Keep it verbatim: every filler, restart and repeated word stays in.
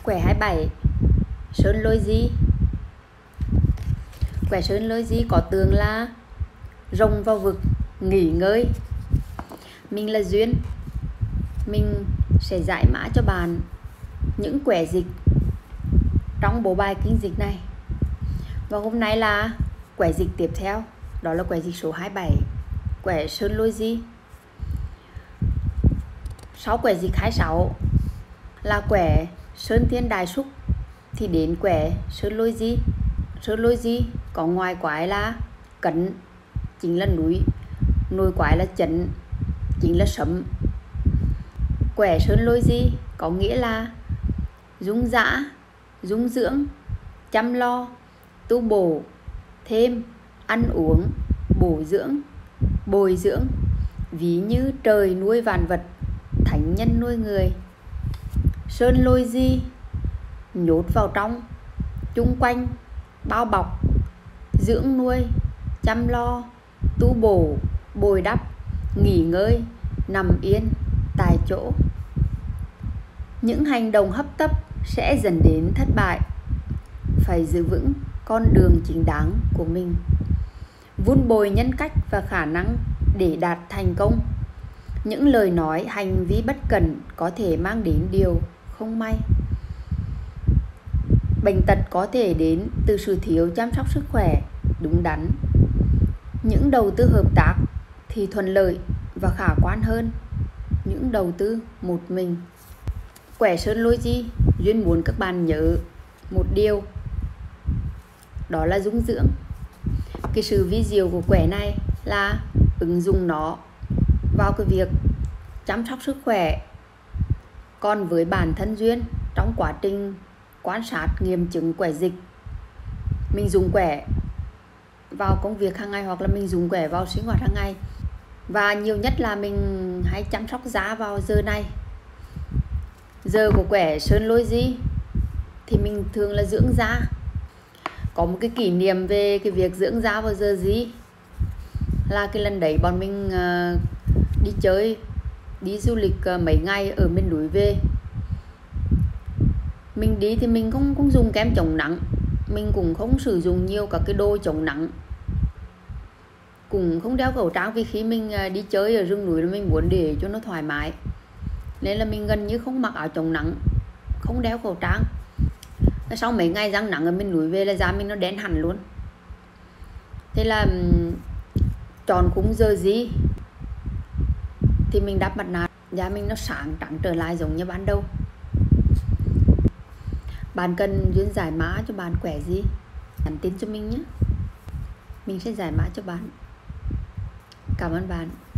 Quẻ hai mươi bảy Sơn Lôi Di. Quẻ Sơn Lôi Di có tượng là rồng vào vực nghỉ ngơi. Mình là Duyên, mình sẽ giải mã cho bạn những quẻ dịch trong bộ bài kinh dịch này. Và hôm nay là quẻ dịch tiếp theo, đó là quẻ dịch số hai mươi bảy, quẻ Sơn Lôi Di. Sau quẻ dịch hai mươi sáu là quẻ Sơn Thiên Đại Xúc thì đến quẻ Sơn Lôi Di. Sơn Lôi Di có ngoài quái là cấn, chính là núi, nội quái là chấn, chính là sấm. Quẻ Sơn Lôi Di có nghĩa là dung dã, dung dưỡng, chăm lo, tu bổ, thêm, ăn uống, bổ dưỡng, bồi dưỡng, ví như trời nuôi vạn vật, thánh nhân nuôi người. Sơn Lôi Di nhốt vào trong, chung quanh, bao bọc, dưỡng nuôi, chăm lo, tu bổ, bồi đắp, nghỉ ngơi, nằm yên tại chỗ. Những hành động hấp tấp sẽ dẫn đến thất bại. Phải giữ vững con đường chính đáng của mình, vun bồi nhân cách và khả năng để đạt thành công. Những lời nói, hành vi bất cẩn có thể mang đến điều không may. Bệnh tật có thể đến từ sự thiếu chăm sóc sức khỏe đúng đắn. Những đầu tư hợp tác thì thuận lợi và khả quan hơn những đầu tư một mình. Quẻ Sơn Lôi Di, Duyên muốn các bạn nhớ một điều, đó là dung dưỡng. Cái sự vi diệu của quẻ này là ứng dụng nó vào cái việc chăm sóc sức khỏe. Còn với bản thân Duyên, trong quá trình quan sát nghiệm chứng quẻ dịch, mình dùng quẻ vào công việc hàng ngày hoặc là mình dùng quẻ vào sinh hoạt hàng ngày. Và nhiều nhất là mình hay chăm sóc da vào giờ này. Giờ của quẻ Sơn Lôi Di thì mình thường là dưỡng da. Có một cái kỷ niệm về cái việc dưỡng da vào giờ gì là cái lần đấy bọn mình uh, đi chơi, đi du lịch uh, mấy ngày ở miền núi về. Mình đi thì mình không, không dùng kem chống nắng, mình cũng không sử dụng nhiều các cái đồ chống nắng, cũng không đeo khẩu trang vì khi mình uh, đi chơi ở rừng núi là mình muốn để cho nó thoải mái. Nên là mình gần như không mặc áo chống nắng, không đeo khẩu trang. Sau mấy ngày răng nắng ở miền núi về là da mình nó đen hẳn luôn. Thế là chọn khung giờ gì thì mình đắp mặt nạ, da mình nó sáng trắng trở lại giống như ban đầu. Bạn cần Duyên giải mã cho bạn quẻ gì, nhắn tin cho mình nhé, mình sẽ giải mã cho bạn. Cảm ơn bạn.